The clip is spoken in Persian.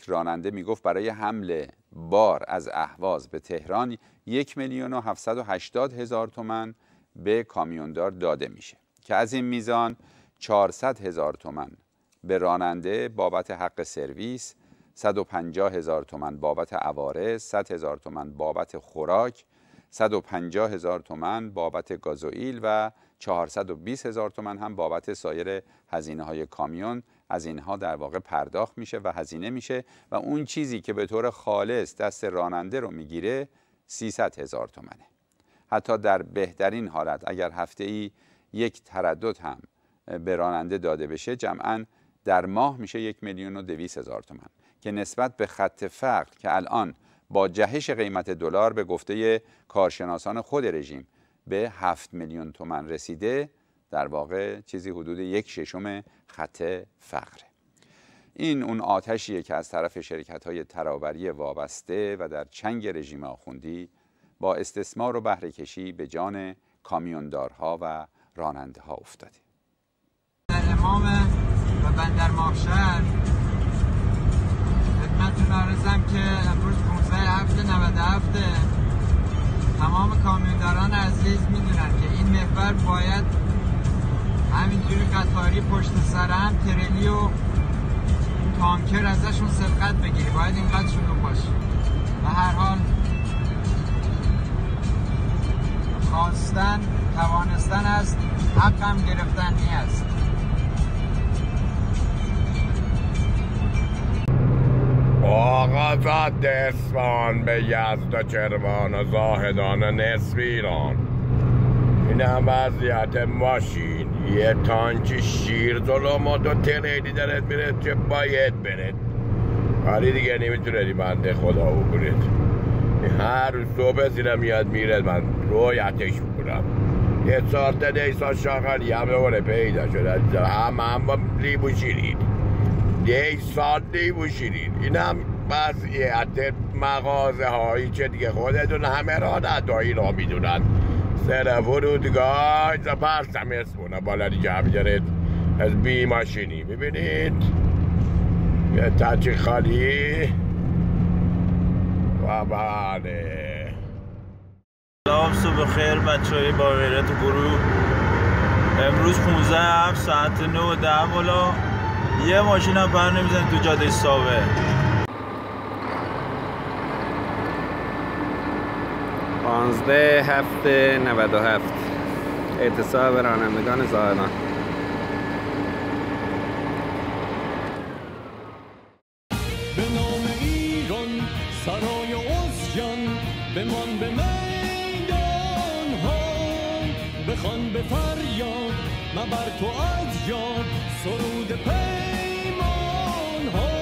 راننده میگفت برای حمل بار از اهواز به تهران 1,780,000 تومان به کامیوندار داده میشه که از این میزان 400,000 تومان به راننده بابت حق سرویس، 150,000 تومان بابت عوارض، 100,000 تومان بابت خوراک، 150,000 تومان بابت گازوئیل و 420,000 تومان هم بابت سایر هزینه‌های کامیون از اینها در واقع پرداخت میشه و هزینه میشه و اون چیزی که به طور خالص دست راننده رو میگیره 300,000 تومانه. حتی در بهترین حالت اگر هفته‌ای یک تردد هم به راننده داده بشه جمعاً در ماه میشه 1,200,000 تومان که نسبت به خط فقر که الان با جهش قیمت دلار به گفته کارشناسان خود رژیم به 7 میلیون تومان رسیده، در واقع چیزی حدود 1/6 خط فقره. این اون آتشیه که از طرف شرکت‌های ترابری وابسته و در چنگ رژیم آخوندی با استثمار و بهره کشی به جان کامیوندارها و راننده ها افتاده. در امام و بندر ماهشهر خدمتتون عرضم که امروز 15/7/97 تمام کامیونداران عزیز میدونن که این محور باید همینجوری قطاری پشت سر هم ترلی و تانکر ازشون سبقت بگیری، باید اینقدر شلوغ باشه. و هر حال خواستن توانستن است، حقم گرفتن نیست. آقا زد اسفان به یزد و کرمان و زاهدان نصف ایران. این هم وضعیت ماشین، یه تانک شیر جلو ما، 2 تریلی درت میره که باید برد، ولی دیگه نمیتونه بنده خدا بکنید. هر روز صبح زیره میاد میره، من رویتش بکنم. یه ساعت دیسا شاقلی هم دوباره پیدا شده، هم با لیمو شیرین، دیسا لیمو شیرین. این هم وضعیت مغازه هایی که دیگه خودتون همه را ندایی را میدونن. سر فرودگاه اینجا پرسم اسمونه بالا دیگه هم جرد از بی ماشینی میبینید یه تچی خالی و بله. سلام، صبح خیر بچه های با غیرت گروه. امروز 15 ساعت 9 و 10 بالا یه ماشین هم پر نمیزن تو جاده ساوه. 15/7/97 اعتصاب رانندگان زاهدان. به نام ایران سرای عزجان بمان به میدان ها، بخوان به فریاد مبر تو از یاد سرود پیمان ها.